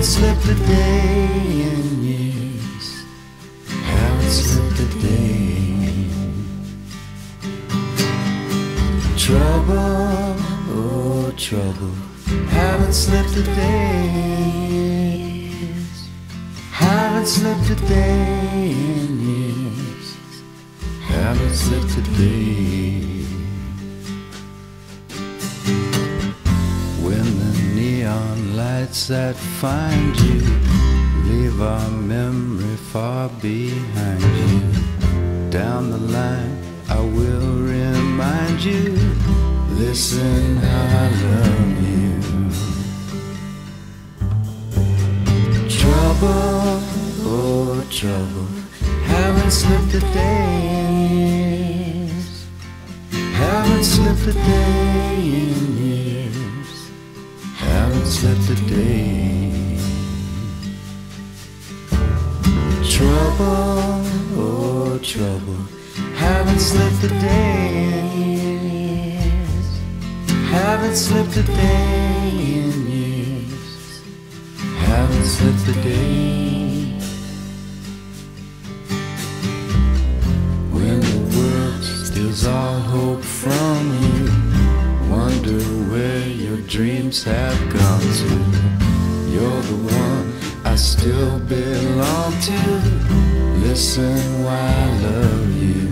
Haven't slept a day in years. Haven't slept a day. Trouble, oh trouble. Haven't slept a day. Haven't slept a day in years. Haven't slept a day. When the neon lights that find you leave our memory far behind you, down the line I will remind you, listen how I love you. Trouble, oh trouble, haven't slept a day in years. Haven't slept a day in years. Haven't slept a day. Trouble, oh trouble, haven't slept a day in years. Haven't slept a day in years. Haven't slept a day. When the world steals all hope from you, wonder where your dreams have gone to. You're the one I still belong to. Listen while I love you.